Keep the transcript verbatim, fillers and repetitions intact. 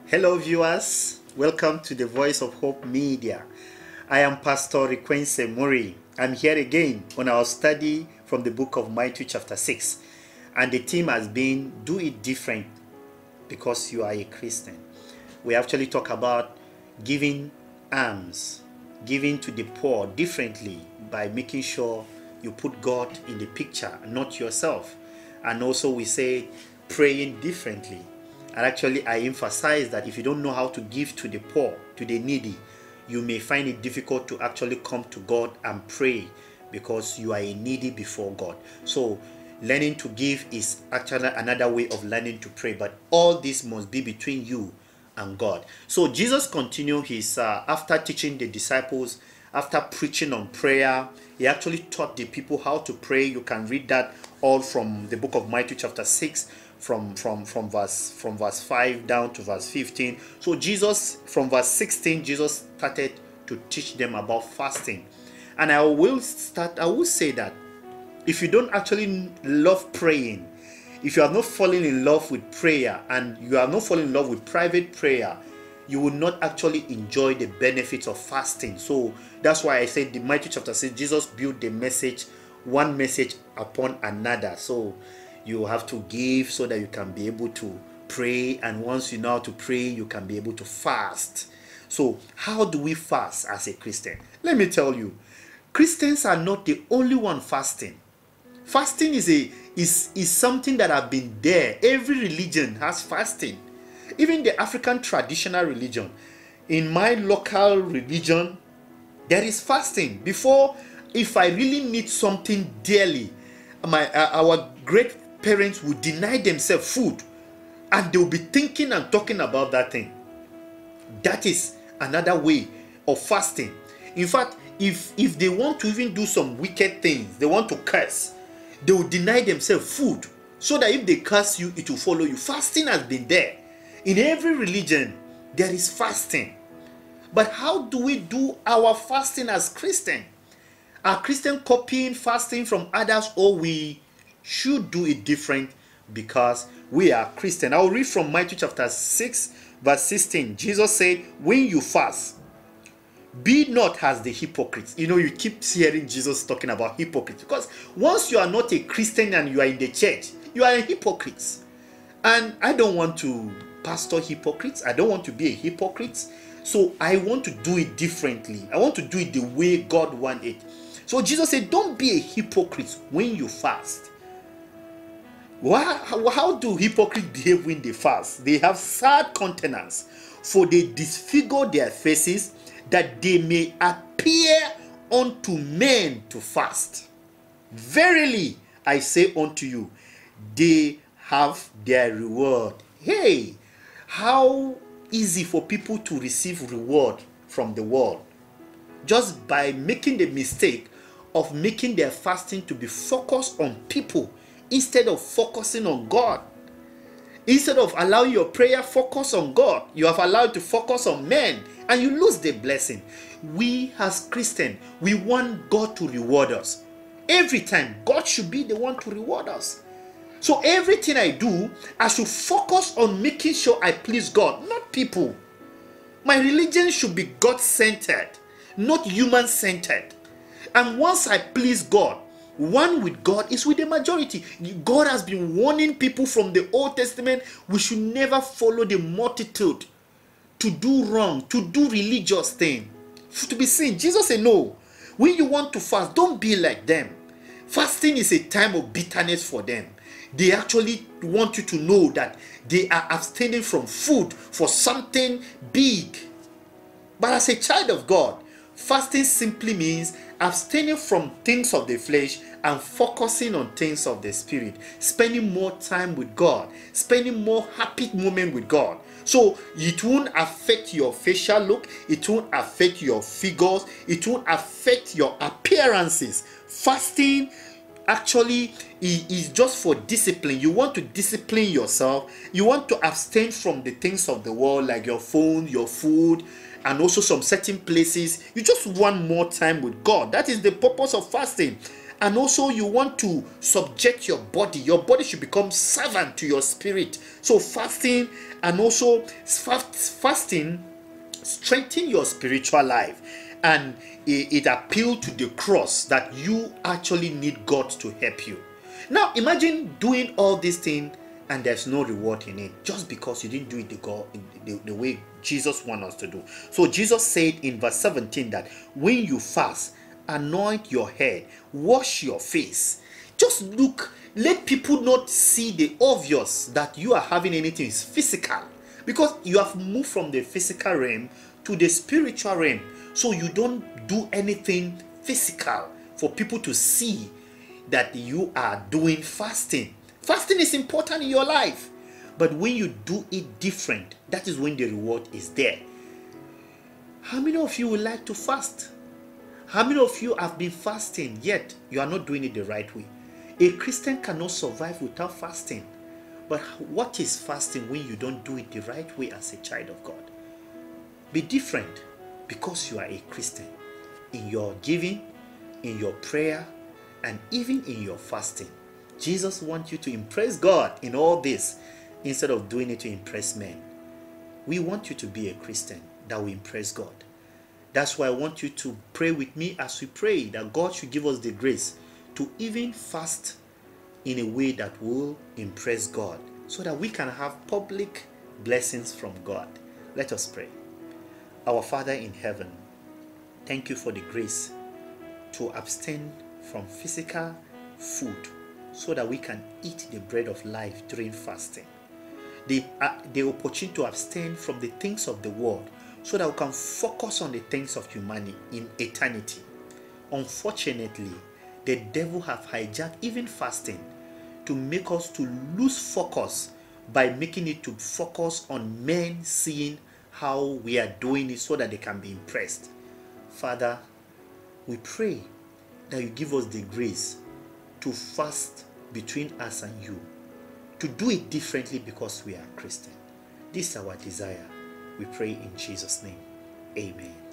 Hello viewers, welcome to the Voice of Hope Media. I am Pastor Rikwense Muri. I'm here again on our study from the book of Matthew chapter six, and the theme has been do it different because you are a Christian. We actually talk about giving alms, giving to the poor differently by making sure you put God in the picture, not yourself. And also we say praying differently. And actually I emphasize that if you don't know how to give to the poor, to the needy, you may find it difficult to actually come to God and pray because you are a needy before God. So learning to give is actually another way of learning to pray, but all this must be between you and God. So Jesus continued his, uh, after teaching the disciples, after preaching on prayer, he actually taught the people how to pray. You can read that all from the book of Matthew chapter six, from from from verse from verse five down to verse fifteen. So Jesus, from verse sixteen, Jesus started to teach them about fasting. And I will start I will say that if you don't actually love praying, if you are not falling in love with prayer, and you are not falling in love with private prayer, you will not actually enjoy the benefits of fasting. So that's why I said the Matthew chapter six, Jesus built the message, one message upon another. So you have to give so that you can be able to pray, and once you know how to pray, you can be able to fast. So how do we fast as a Christian? Let me tell you, Christians are not the only one fasting. Fasting is a is is something that have been there. Every religion has fasting. Even the African traditional religion. In my local religion, there is fasting. Before, if I really need something dearly, my uh, our great parents would deny themselves food, and they will be thinking and talking about that thing. That is another way of fasting. In fact, if if they want to even do some wicked things, they want to curse, they will deny themselves food, so that if they curse you, it will follow you. Fasting has been there. In every religion, there is fasting. But how do we do our fasting as Christian? Are Christians copying fasting from others, or we should do it different because we are Christian? I will read from Matthew chapter six, verse sixteen. Jesus said, when you fast, be not as the hypocrites. You know, you keep hearing Jesus talking about hypocrites, because once you are not a Christian and you are in the church, you are a hypocrite. And I don't want to pastor hypocrites. I don't want to be a hypocrite. So I want to do it differently. I want to do it the way God wants it. So Jesus said, don't be a hypocrite when you fast. Why, how, how do hypocrites behave when they fast? They have sad countenance, for they disfigure their faces, that they may appear unto men to fast. Verily, I say unto you, they have their reward. Hey, how easy for people to receive reward from the world, just by making the mistake of making their fasting to be focused on people instead of focusing on God. Instead of allowing your prayer focus on God, you have allowed to focus on men, and you lose the blessing. We as Christians, we want God to reward us. Every time, God should be the one to reward us. So everything I do, I should focus on making sure I please God, not people. My religion should be God-centered, not human-centered. And once I please God, one with God is with the majority. God has been warning people from the Old Testament, we should never follow the multitude to do wrong, to do religious thing, to be seen. Jesus said, no, when you want to fast, don't be like them. Fasting is a time of bitterness for them. They actually want you to know that they are abstaining from food for something big. But as a child of God, fasting simply means abstaining from things of the flesh and focusing on things of the spirit, spending more time with God, spending more happy moment with God. So it won't affect your facial look, it won't affect your figures, it won't affect your appearances. Fasting actually is just for discipline. You want to discipline yourself. You want to abstain from the things of the world, like your phone, your food, and also some certain places. You just want more time with God. That is the purpose of fasting. And also you want to subject your body. Your body should become servant to your spirit. So fasting and also fast, fasting strengthen your spiritual life, and it, it appeals to the cross that you actually need God to help you. Now imagine doing all these things and there's no reward in it, just because you didn't do it the, God, the, the way Jesus wants us to do. So Jesus said in verse seventeen that when you fast, anoint your head, wash your face. Just look, let people not see the obvious that you are having anything physical, because you have moved from the physical realm to the spiritual realm. So you don't do anything physical for people to see that you are doing fasting. Fasting is important in your life, but when you do it different, that is when the reward is there. How many of you would like to fast? How many of you have been fasting yet you are not doing it the right way? A Christian cannot survive without fasting. But what is fasting when you don't do it the right way as a child of God? Be different, because you are a Christian. In your giving, in your prayer, and even in your fasting, Jesus wants you to impress God in all this instead of doing it to impress men. We want you to be a Christian that will impress God. That's why I want you to pray with me as we pray that God should give us the grace to even fast in a way that will impress God, so that we can have public blessings from God. Let us pray. Our Father in heaven, thank you for the grace to abstain from physical food so that we can eat the bread of life during fasting. The, uh, the opportunity to abstain from the things of the world so that we can focus on the things of humanity in eternity. Unfortunately, the devil have hijacked even fasting to make us to lose focus by making it to focus on men seeing how we are doing it so that they can be impressed. Father, we pray that you give us the grace to fast between us and you, to do it differently because we are Christian. This is our desire. We pray in Jesus' name. Amen.